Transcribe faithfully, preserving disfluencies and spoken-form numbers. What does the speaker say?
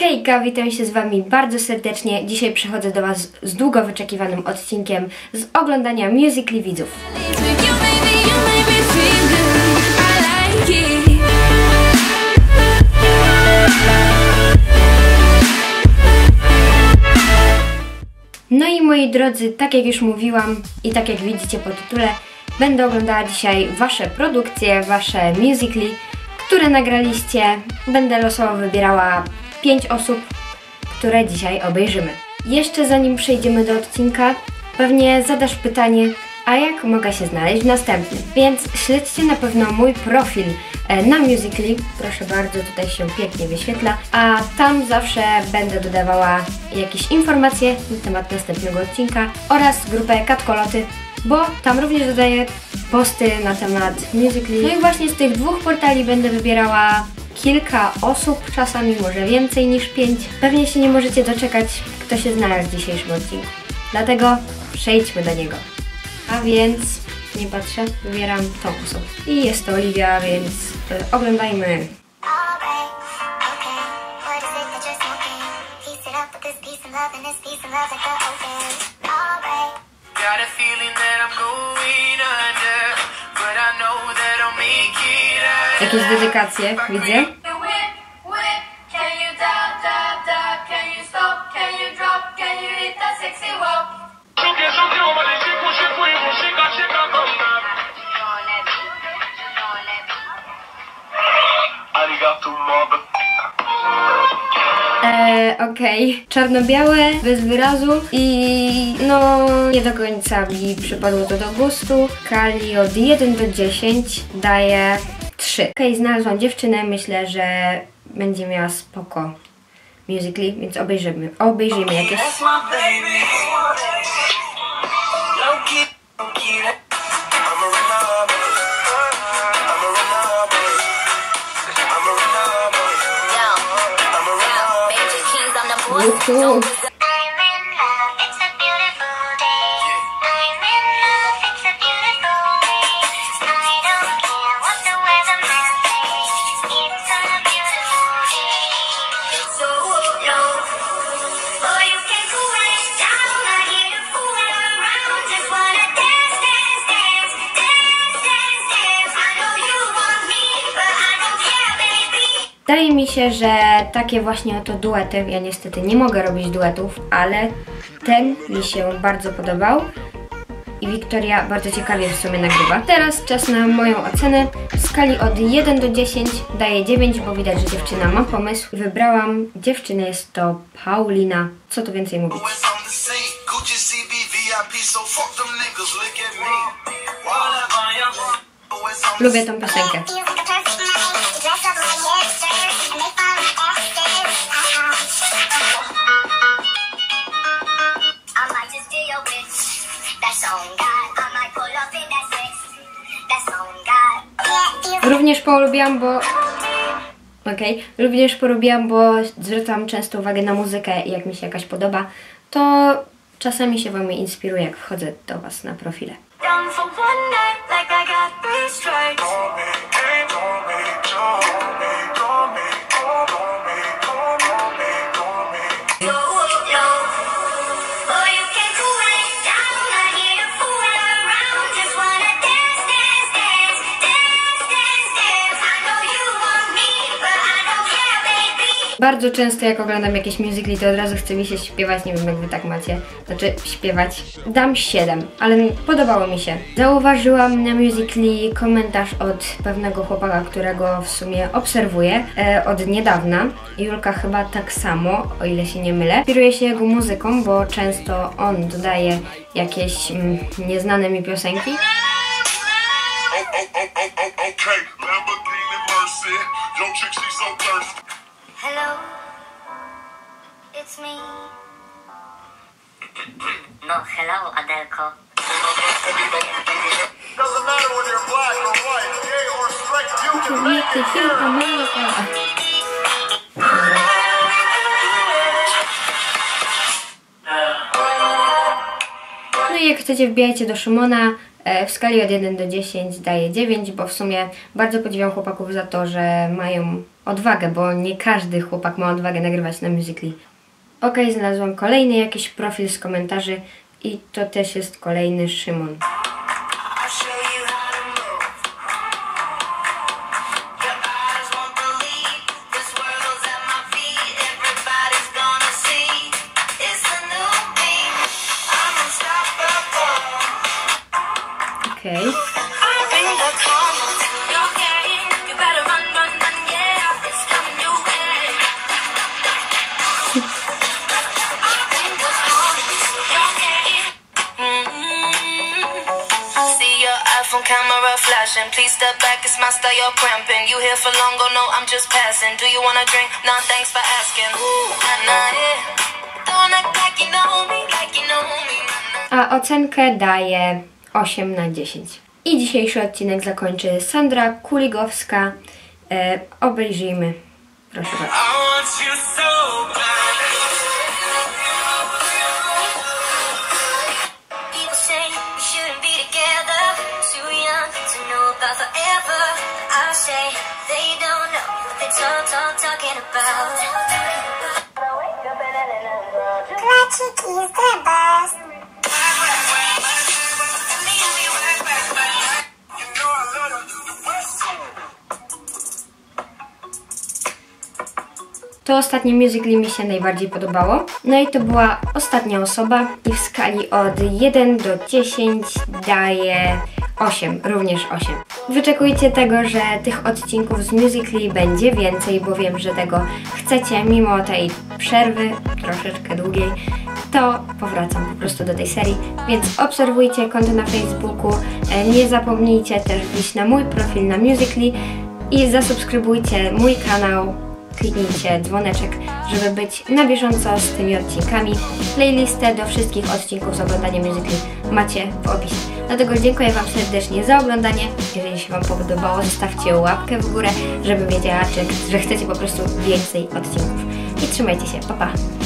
Hejka, witam się z Wami bardzo serdecznie. Dzisiaj przychodzę do Was z długo wyczekiwanym odcinkiem z oglądania Musical.ly widzów. No i moi drodzy, tak jak już mówiłam i tak jak widzicie po tytule, będę oglądała dzisiaj Wasze produkcje, Wasze Musical.ly, które nagraliście. Będę losowo wybierała pięć osób, które dzisiaj obejrzymy. Jeszcze zanim przejdziemy do odcinka, pewnie zadasz pytanie, a jak mogę się znaleźć w następnym? Więc śledźcie na pewno mój profil na Musical.ly, proszę bardzo, tutaj się pięknie wyświetla, a tam zawsze będę dodawała jakieś informacje na temat następnego odcinka oraz grupę Katkoloty, bo tam również dodaję posty na temat Musical.ly. No i właśnie z tych dwóch portali będę wybierała kilka osób, czasami może więcej niż pięć. Pewnie się nie możecie doczekać, kto się znalazł w dzisiejszym odcinku. Dlatego przejdźmy do niego. A więc, nie patrzę, wybieram tą osobę. I jest to Oliwia, więc y, oglądajmy. Jakieś dedykacje, widzę. Eee, okej. Okay. Czarno-białe, bez wyrazu i no nie do końca mi przypadło to do gustu. Skali od jeden do dziesięciu daję trzy. Okej, okay, znalazłam dziewczynę, myślę, że będzie miała spoko Musical.ly, więc obejrzymy, obejrzyjmy jakieś. Uhu. Wydaje mi się, że takie właśnie oto duety, ja niestety nie mogę robić duetów, ale ten mi się bardzo podobał i Wiktoria bardzo ciekawie w sumie nagrywa. Teraz czas na moją ocenę. W skali od jeden do dziesięciu daję dziewięć, bo widać, że dziewczyna ma pomysł. Wybrałam dziewczynę, jest to Paulina. Co tu więcej mówić? Lubię tą piosenkę. Również polubiłam, bo... Okej, okay. Również polubiłam, bo zwracam często uwagę na muzykę i jak mi się jakaś podoba, to czasami się Wam inspiruje, jak wchodzę do Was na profile. Bardzo często jak oglądam jakieś musically, to od razu chce mi się śpiewać, nie wiem jak Wy tak macie, znaczy śpiewać. Dam siedem, ale podobało mi się. Zauważyłam na musically komentarz od pewnego chłopaka, którego w sumie obserwuję e, od niedawna. Julka chyba tak samo, o ile się nie mylę. Inspiruję się jego muzyką, bo często on dodaje jakieś mm, nieznane mi piosenki. Hello, it's me. No, hello, Adelko. Doesn't matter whether you're black or white, gay or straight, you can make it here. No i jak chcecie, wbijajcie do Szymona. W skali od jeden do dziesięciu daję dziewięć, bo w sumie bardzo podziwiam chłopaków za to, że mają odwagę, bo nie każdy chłopak ma odwagę nagrywać na Musical.ly. Ok, znalazłam kolejny jakiś profil z komentarzy i to też jest kolejny Szymon. Okay. Camera flashing, please step back, it's my style, you're cramping. You here for long, oh no, I'm just passing. Do you wanna drink? No, thanks for asking. Ooh, nah, nah, yeah. Don't act like you know me, like you know me. A ocenkę daję osiem na dziesięć. I dzisiejszy odcinek zakończy Sandra Kuligowska. E, obejrzyjmy. Proszę bardzo. Klaciki is the best. To ostatnie Musical.ly mi się najbardziej podobało. No i to była ostatnia osoba i w skali od jeden do dziesięciu daję osiem, również osiem. Wyczekujcie tego, że tych odcinków z Musical.ly będzie więcej, bo wiem, że tego chcecie mimo tej przerwy, troszeczkę długiej, to powracam po prostu do tej serii, więc obserwujcie konto na Facebooku, nie zapomnijcie też wbić na mój profil na Musical.ly i zasubskrybujcie mój kanał. Kliknijcie dzwoneczek, żeby być na bieżąco z tymi odcinkami. Playlistę do wszystkich odcinków z oglądaniem Musical.ly macie w opisie. Dlatego dziękuję Wam serdecznie za oglądanie. Jeżeli się Wam podobało, zostawcie łapkę w górę, żebym wiedziała, czy, że chcecie po prostu więcej odcinków. I trzymajcie się, pa pa!